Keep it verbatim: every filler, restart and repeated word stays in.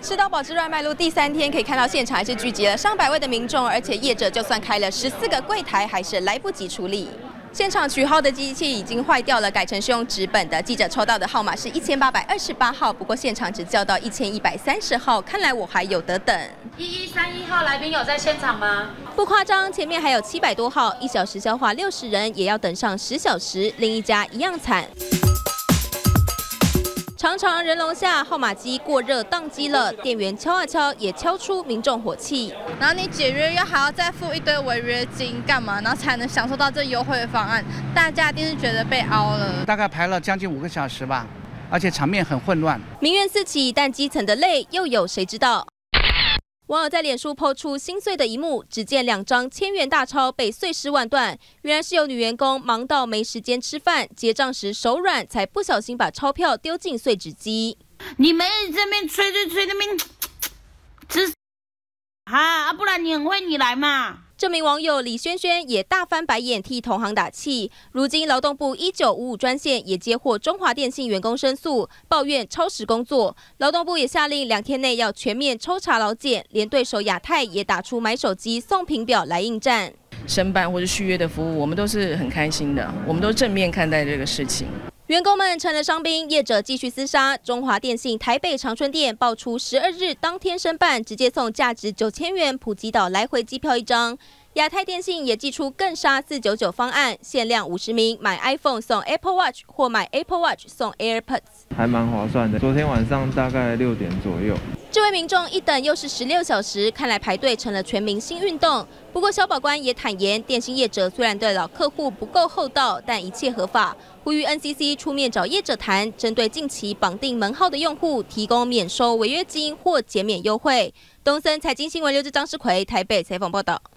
吃到饱之乱迈入第三天，可以看到现场还是聚集了上百位的民众，而且业者就算开了十四个柜台，还是来不及处理。现场取号的机器已经坏掉了，改成是用纸本的。记者抽到的号码是一千八百二十八号，不过现场只叫到一千一百三十号，看来我还有得等。 一一三一号来宾有在现场吗？ 不夸张，前面还有七百多号，一小时消化六十人，也要等上十小时。另一家一样惨。 长长人龙下，号码机过热宕机了，店员敲啊敲，也敲出民众火气。 然后你解约又还要再付一堆违约金，干嘛？然后才能享受到这优惠的方案？大家一定是觉得被凹了。 大概排了将近五个小时吧，而且场面很混乱。 民怨四起，但基层的累又有谁知道？ 网友在脸书抛出心碎的一幕，只见两张千元大钞被碎尸万段。原来是有女员工忙到没时间吃饭，结账时手软，才不小心把钞票丢进碎纸机。 你们这边吹吹吹那边，吃啊，不然你很会，你来嘛。 这名网友李轩轩也大翻白眼，替同行打气。如今劳动部一九五五专线也接获中华电信员工申诉，抱怨超时工作。劳动部也下令两天内要全面抽查劳检，连对手亚太也打出买手机送评表来应战。 申办或是续约的服务，我们都是很开心的，我们都正面看待这个事情。 员工们成了伤兵，业者继续厮杀。中华电信台北长春店爆出十二日当天申办，直接送价值九千元普吉岛来回机票一张。亚太电信也寄出更杀四九九方案，限量五十名，买 iPhone 送 Apple Watch 或买 Apple Watch 送 AirPods， 还蛮划算的。昨天晚上大概六点左右。 这位民众一等又是十六小时，看来排队成了全民新运动。不过小保官也坦言，电信业者虽然对老客户不够厚道，但一切合法，呼吁 N C C 出面找业者谈，针对近期绑定门号的用户，提供免收违约金或减免优惠。东森财经新闻刘志张世奎台北采访报道。